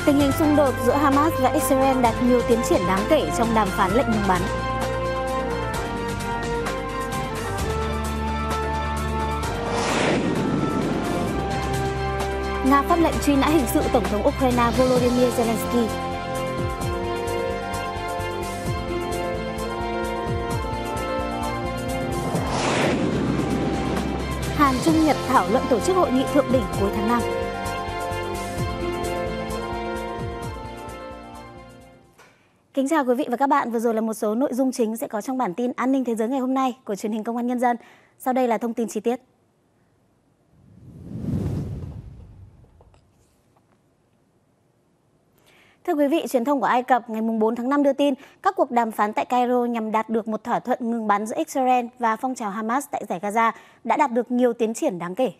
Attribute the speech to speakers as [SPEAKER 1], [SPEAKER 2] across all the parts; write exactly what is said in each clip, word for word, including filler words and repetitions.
[SPEAKER 1] Tình hình xung đột giữa Hamas và Israel đạt nhiều tiến triển đáng kể trong đàm phán lệnh ngừng bắn. Nga phát lệnh truy nã hình sự Tổng thống Ukraine Volodymyr Zelensky. Hàn Trung Nhật thảo luận tổ chức hội nghị thượng đỉnh cuối tháng năm. Kính chào quý vị và các bạn, vừa rồi là một số nội dung chính sẽ có trong bản tin An ninh Thế giới ngày hôm nay của truyền hình Công an Nhân dân. Sau đây là thông tin chi tiết. Thưa quý vị, truyền thông của Ai Cập ngày bốn tháng năm đưa tin các cuộc đàm phán tại Cairo nhằm đạt được một thỏa thuận ngừng bắn giữa Israel và phong trào Hamas tại Dải Gaza đã đạt được nhiều tiến triển đáng kể.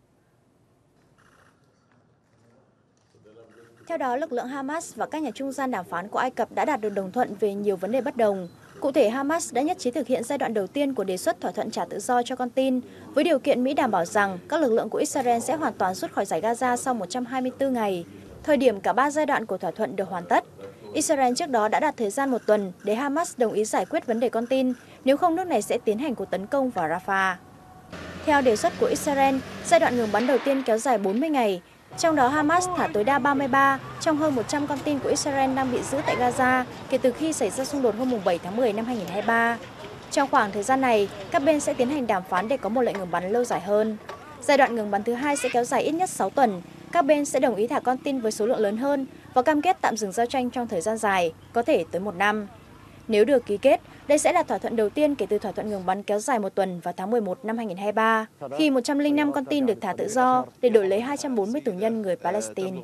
[SPEAKER 2] Theo đó, lực lượng Hamas và các nhà trung gian đàm phán của Ai Cập đã đạt được đồng thuận về nhiều vấn đề bất đồng. Cụ thể, Hamas đã nhất trí thực hiện giai đoạn đầu tiên của đề xuất thỏa thuận trả tự do cho con tin, với điều kiện Mỹ đảm bảo rằng các lực lượng của Israel sẽ hoàn toàn rút khỏi Dải Gaza sau một trăm hai mươi tư ngày, thời điểm cả ba giai đoạn của thỏa thuận được hoàn tất. Israel trước đó đã đặt thời gian một tuần để Hamas đồng ý giải quyết vấn đề con tin, nếu không nước này sẽ tiến hành cuộc tấn công vào Rafah. Theo đề xuất của Israel, giai đoạn ngừng bắn đầu tiên kéo dài bốn mươi ngày, trong đó Hamas thả tối đa ba mươi ba trong hơn một trăm con tin của Israel đang bị giữ tại Gaza kể từ khi xảy ra xung đột hôm bảy tháng mười năm hai nghìn không trăm hai mươi ba. Trong khoảng thời gian này, các bên sẽ tiến hành đàm phán để có một lệnh ngừng bắn lâu dài hơn. Giai đoạn ngừng bắn thứ hai sẽ kéo dài ít nhất sáu tuần. Các bên sẽ đồng ý thả con tin với số lượng lớn hơn và cam kết tạm dừng giao tranh trong thời gian dài, có thể tới một năm. Nếu được ký kết, đây sẽ là thỏa thuận đầu tiên kể từ thỏa thuận ngừng bắn kéo dài một tuần vào tháng mười một năm hai nghìn không trăm hai mươi ba, khi một trăm lẻ năm con tin được thả tự do để đổi lấy hai trăm bốn mươi tù nhân người Palestine.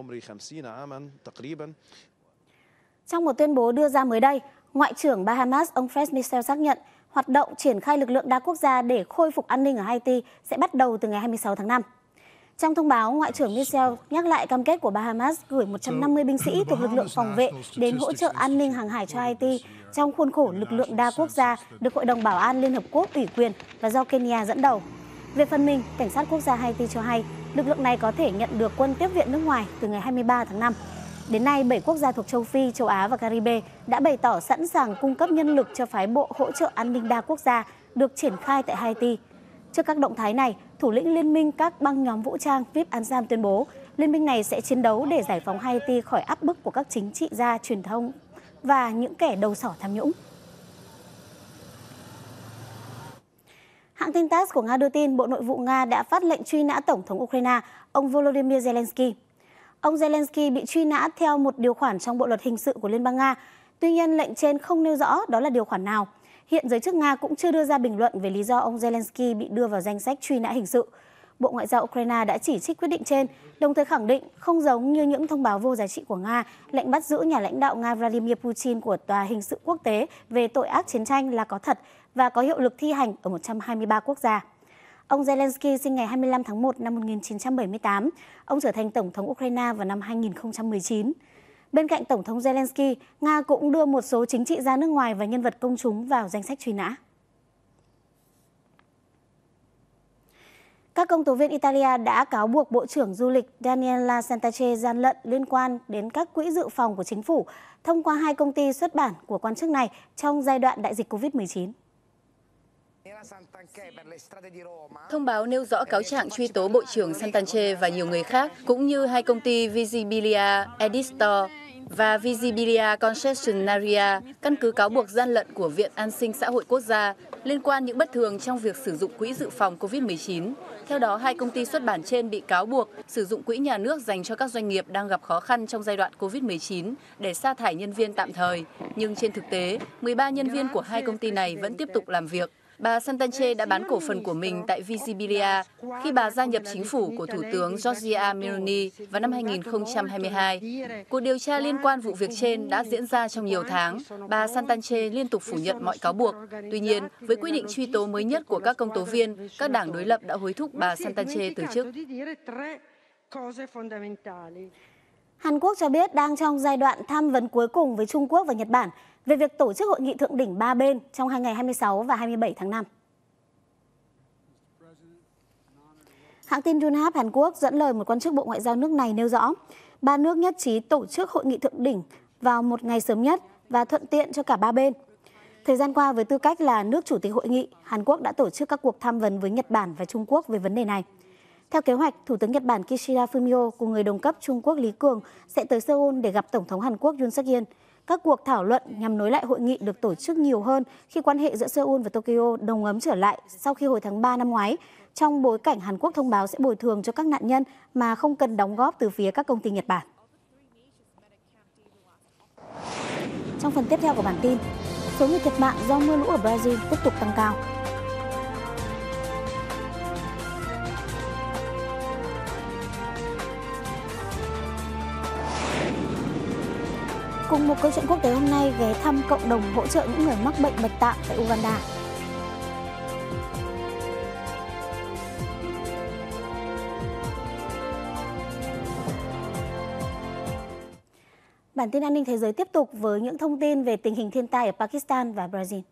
[SPEAKER 1] Trong một tuyên bố đưa ra mới đây, Ngoại trưởng Bahamas ông Fred Michel xác nhận hoạt động triển khai lực lượng đa quốc gia để khôi phục an ninh ở Haiti sẽ bắt đầu từ ngày hai mươi sáu tháng năm. Trong thông báo, Ngoại trưởng Michel nhắc lại cam kết của Bahamas gửi một trăm năm mươi binh sĩ thuộc lực lượng phòng vệ đến hỗ trợ an ninh hàng hải cho Haiti trong khuôn khổ lực lượng đa quốc gia được Hội đồng Bảo an Liên Hợp Quốc ủy quyền và do Kenya dẫn đầu. Về phần mình, Cảnh sát quốc gia Haiti cho hay lực lượng này có thể nhận được quân tiếp viện nước ngoài từ ngày hai mươi ba tháng năm. Đến nay, bảy quốc gia thuộc châu Phi, châu Á và Caribe đã bày tỏ sẵn sàng cung cấp nhân lực cho phái bộ hỗ trợ an ninh đa quốc gia được triển khai tại Haiti. Trước các động thái này, thủ lĩnh Liên minh các băng nhóm vũ trang vê i pê Ansam tuyên bố liên minh này sẽ chiến đấu để giải phóng Haiti khỏi áp bức của các chính trị gia, truyền thông và những kẻ đầu sỏ tham nhũng. Hãng tin tát của Nga đưa tin Bộ Nội vụ Nga đã phát lệnh truy nã Tổng thống Ukraine, ông Volodymyr Zelensky. Ông Zelensky bị truy nã theo một điều khoản trong Bộ luật hình sự của Liên bang Nga. Tuy nhiên, lệnh trên không nêu rõ đó là điều khoản nào. Hiện giới chức Nga cũng chưa đưa ra bình luận về lý do ông Zelensky bị đưa vào danh sách truy nã hình sự. Bộ Ngoại giao Ukraine đã chỉ trích quyết định trên, đồng thời khẳng định không giống như những thông báo vô giá trị của Nga, lệnh bắt giữ nhà lãnh đạo Nga Vladimir Putin của Tòa hình sự quốc tế về tội ác chiến tranh là có thật và có hiệu lực thi hành ở một trăm hai mươi ba quốc gia. Ông Zelensky sinh ngày hai mươi lăm tháng một năm một nghìn chín trăm bảy mươi tám. Ông trở thành Tổng thống Ukraine vào năm hai nghìn không trăm mười chín. Bên cạnh Tổng thống Zelensky, Nga cũng đưa một số chính trị gia nước ngoài và nhân vật công chúng vào danh sách truy nã. Các công tố viên Italia đã cáo buộc Bộ trưởng Du lịch Daniela Santanchè gian lận liên quan đến các quỹ dự phòng của chính phủ thông qua hai công ty xuất bản của quan chức này trong giai đoạn đại dịch covid mười chín.
[SPEAKER 3] Thông báo nêu rõ cáo trạng truy tố Bộ trưởng Santanchè và nhiều người khác, cũng như hai công ty Visibilia Editor và Visibilia Concessionaria, căn cứ cáo buộc gian lận của Viện An sinh Xã hội Quốc gia liên quan những bất thường trong việc sử dụng quỹ dự phòng covid mười chín. Theo đó, hai công ty xuất bản trên bị cáo buộc sử dụng quỹ nhà nước dành cho các doanh nghiệp đang gặp khó khăn trong giai đoạn covid mười chín để sa thải nhân viên tạm thời. Nhưng trên thực tế, mười ba nhân viên của hai công ty này vẫn tiếp tục làm việc. Bà Santanchè đã bán cổ phần của mình tại Visibilia khi bà gia nhập chính phủ của Thủ tướng Giorgia Meloni vào năm hai nghìn không trăm hai mươi hai. Cuộc điều tra liên quan vụ việc trên đã diễn ra trong nhiều tháng. Bà Santanchè liên tục phủ nhận mọi cáo buộc. Tuy nhiên, với quyết định truy tố mới nhất của các công tố viên, các đảng đối lập đã hối thúc bà Santanchè từ chức.
[SPEAKER 1] Hàn Quốc cho biết đang trong giai đoạn tham vấn cuối cùng với Trung Quốc và Nhật Bản về việc tổ chức hội nghị thượng đỉnh ba bên trong hai ngày hai mươi sáu và hai mươi bảy tháng năm. Hãng tin Yonhap Hàn Quốc dẫn lời một quan chức Bộ Ngoại giao nước này nêu rõ, ba nước nhất trí tổ chức hội nghị thượng đỉnh vào một ngày sớm nhất và thuận tiện cho cả ba bên. Thời gian qua, với tư cách là nước chủ tịch hội nghị, Hàn Quốc đã tổ chức các cuộc tham vấn với Nhật Bản và Trung Quốc về vấn đề này. Theo kế hoạch, Thủ tướng Nhật Bản Kishida Fumio cùng người đồng cấp Trung Quốc Lý Cường sẽ tới Seoul để gặp Tổng thống Hàn Quốc Yoon suk yeol. Các cuộc thảo luận nhằm nối lại hội nghị được tổ chức nhiều hơn khi quan hệ giữa Seoul và Tokyo đồng ấm trở lại sau khi hồi tháng ba năm ngoái, trong bối cảnh Hàn Quốc thông báo sẽ bồi thường cho các nạn nhân mà không cần đóng góp từ phía các công ty Nhật Bản. Trong phần tiếp theo của bản tin, số người thiệt mạng do mưa lũ ở Brazil tiếp tục tăng cao. Cùng một câu chuyện quốc tế hôm nay ghé thăm cộng đồng hỗ trợ những người mắc bệnh bạch tạng tại Uganda. Bản tin an ninh thế giới tiếp tục với những thông tin về tình hình thiên tai ở Pakistan và Brazil.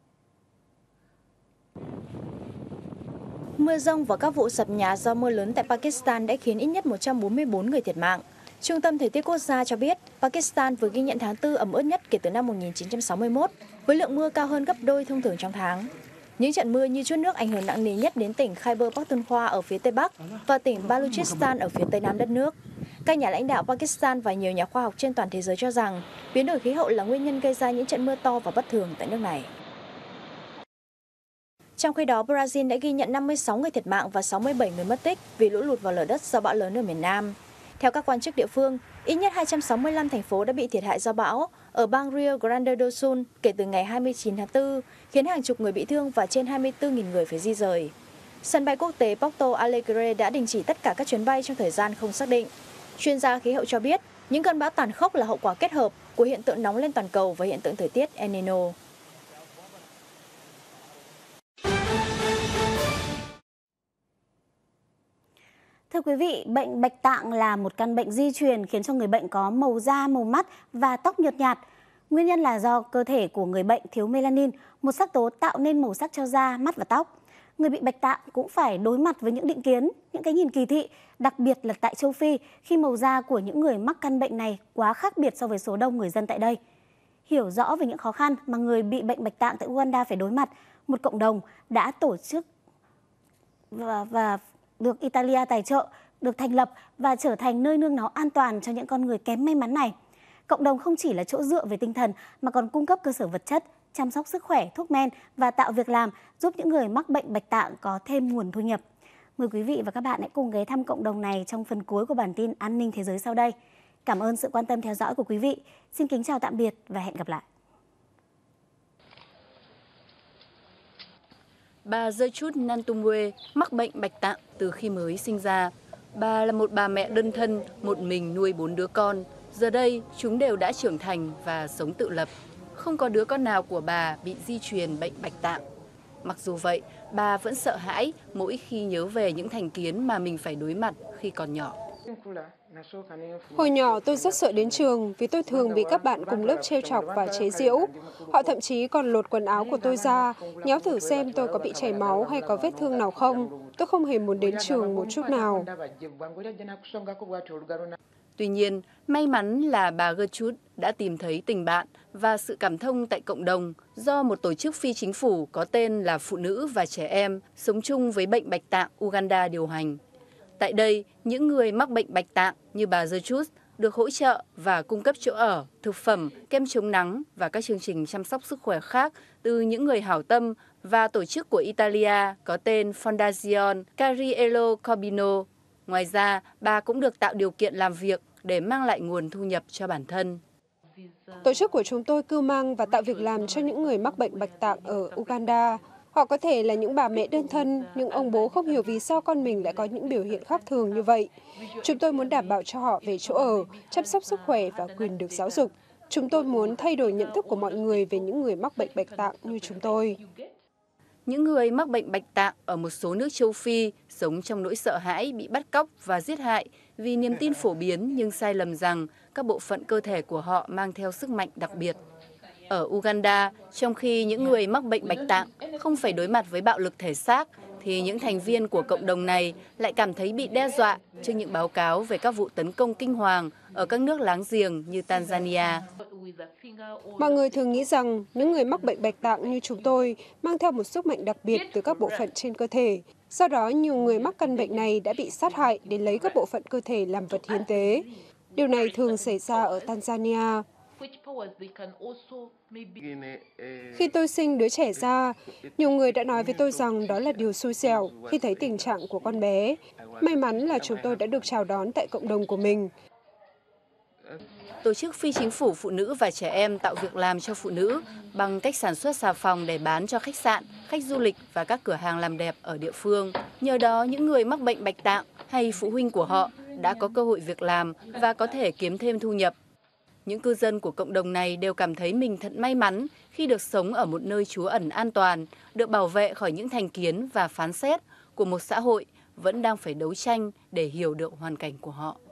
[SPEAKER 2] Mưa dông và các vụ sập nhà do mưa lớn tại Pakistan đã khiến ít nhất một trăm bốn mươi bốn người thiệt mạng. Trung tâm Thời tiết Quốc gia cho biết Pakistan vừa ghi nhận tháng tư ẩm ướt nhất kể từ năm một nghìn chín trăm sáu mươi mốt, với lượng mưa cao hơn gấp đôi thông thường trong tháng. Những trận mưa như trút nước ảnh hưởng nặng nề nhất đến tỉnh Khyber Pakhtunkhwa ở phía tây bắc và tỉnh Balochistan ở phía tây nam đất nước. Các nhà lãnh đạo Pakistan và nhiều nhà khoa học trên toàn thế giới cho rằng biến đổi khí hậu là nguyên nhân gây ra những trận mưa to và bất thường tại nước này. Trong khi đó, Brazil đã ghi nhận năm mươi sáu người thiệt mạng và sáu mươi bảy người mất tích vì lũ lụt và lở đất do bão lớn ở miền Nam. Theo các quan chức địa phương, ít nhất hai trăm sáu mươi lăm thành phố đã bị thiệt hại do bão ở bang Rio Grande do Sul kể từ ngày hai mươi chín tháng tư, khiến hàng chục người bị thương và trên hai mươi tư nghìn người phải di rời. Sân bay quốc tế Porto Alegre đã đình chỉ tất cả các chuyến bay trong thời gian không xác định. Chuyên gia khí hậu cho biết, những cơn bão tàn khốc là hậu quả kết hợp của hiện tượng nóng lên toàn cầu và hiện tượng thời tiết El Nino.
[SPEAKER 1] Thưa quý vị, bệnh bạch tạng là một căn bệnh di truyền khiến cho người bệnh có màu da, màu mắt và tóc nhợt nhạt. Nguyên nhân là do cơ thể của người bệnh thiếu melanin, một sắc tố tạo nên màu sắc cho da, mắt và tóc. Người bị bạch tạng cũng phải đối mặt với những định kiến, những cái nhìn kỳ thị, đặc biệt là tại châu Phi khi màu da của những người mắc căn bệnh này quá khác biệt so với số đông người dân tại đây. Hiểu rõ về những khó khăn mà người bị bệnh bạch tạng tại Uganda phải đối mặt, một cộng đồng đã tổ chức và, và được Italia tài trợ, được thành lập và trở thành nơi nương náu an toàn cho những con người kém may mắn này. Cộng đồng không chỉ là chỗ dựa về tinh thần mà còn cung cấp cơ sở vật chất, chăm sóc sức khỏe, thuốc men và tạo việc làm giúp những người mắc bệnh bạch tạng có thêm nguồn thu nhập. Mời quý vị và các bạn hãy cùng ghé thăm cộng đồng này trong phần cuối của bản tin An ninh Thế giới sau đây. Cảm ơn sự quan tâm theo dõi của quý vị. Xin kính chào tạm biệt và hẹn gặp lại.
[SPEAKER 3] Bà Gertrude Nantumwe mắc bệnh bạch tạng từ khi mới sinh ra. Bà là một bà mẹ đơn thân, một mình nuôi bốn đứa con. Giờ đây, chúng đều đã trưởng thành và sống tự lập. Không có đứa con nào của bà bị di truyền bệnh bạch tạng. Mặc dù vậy, bà vẫn sợ hãi mỗi khi nhớ về những thành kiến mà mình phải đối mặt khi còn nhỏ.
[SPEAKER 4] Hồi nhỏ tôi rất sợ đến trường vì tôi thường bị các bạn cùng lớp trêu chọc và chế giễu. Họ thậm chí còn lột quần áo của tôi ra, nhéo thử xem tôi có bị chảy máu hay có vết thương nào không. Tôi không hề muốn đến trường một chút nào.
[SPEAKER 3] Tuy nhiên, may mắn là bà Gertrude đã tìm thấy tình bạn và sự cảm thông tại cộng đồng do một tổ chức phi chính phủ có tên là Phụ nữ và Trẻ em sống chung với bệnh bạch tạng Uganda điều hành. Tại đây, những người mắc bệnh bạch tạng như bà Gertrude được hỗ trợ và cung cấp chỗ ở, thực phẩm, kem chống nắng và các chương trình chăm sóc sức khỏe khác từ những người hảo tâm và tổ chức của Italia có tên Fondazione Cariello Corbino. Ngoài ra, bà cũng được tạo điều kiện làm việc để mang lại nguồn thu nhập cho bản thân.
[SPEAKER 4] Tổ chức của chúng tôi cưu mang và tạo việc làm cho những người mắc bệnh bạch tạng ở Uganda. Họ có thể là những bà mẹ đơn thân, nhưng ông bố không hiểu vì sao con mình lại có những biểu hiện khác thường như vậy. Chúng tôi muốn đảm bảo cho họ về chỗ ở, chăm sóc sức khỏe và quyền được giáo dục. Chúng tôi muốn thay đổi nhận thức của mọi người về những người mắc bệnh bạch tạng như chúng tôi.
[SPEAKER 3] Những người mắc bệnh bạch tạng ở một số nước châu Phi sống trong nỗi sợ hãi bị bắt cóc và giết hại vì niềm tin phổ biến nhưng sai lầm rằng các bộ phận cơ thể của họ mang theo sức mạnh đặc biệt. Ở Uganda, trong khi những người mắc bệnh bạch tạng không phải đối mặt với bạo lực thể xác, thì những thành viên của cộng đồng này lại cảm thấy bị đe dọa trước những báo cáo về các vụ tấn công kinh hoàng ở các nước láng giềng như Tanzania.
[SPEAKER 4] Mọi người thường nghĩ rằng những người mắc bệnh bạch tạng như chúng tôi mang theo một sức mạnh đặc biệt từ các bộ phận trên cơ thể. Do đó, nhiều người mắc căn bệnh này đã bị sát hại để lấy các bộ phận cơ thể làm vật hiến tế. Điều này thường xảy ra ở Tanzania. Khi tôi sinh đứa trẻ ra, nhiều người đã nói với tôi rằng đó là điều xui xẻo khi thấy tình trạng của con bé. May mắn là chúng tôi đã được chào đón tại cộng đồng của mình.
[SPEAKER 3] Tổ chức phi chính phủ phụ nữ và trẻ em tạo việc làm cho phụ nữ bằng cách sản xuất xà phòng để bán cho khách sạn, khách du lịch và các cửa hàng làm đẹp ở địa phương. Nhờ đó, những người mắc bệnh bạch tạng hay phụ huynh của họ đã có cơ hội việc làm và có thể kiếm thêm thu nhập. Những cư dân của cộng đồng này đều cảm thấy mình thật may mắn khi được sống ở một nơi trú ẩn an toàn, được bảo vệ khỏi những thành kiến và phán xét của một xã hội vẫn đang phải đấu tranh để hiểu được hoàn cảnh của họ.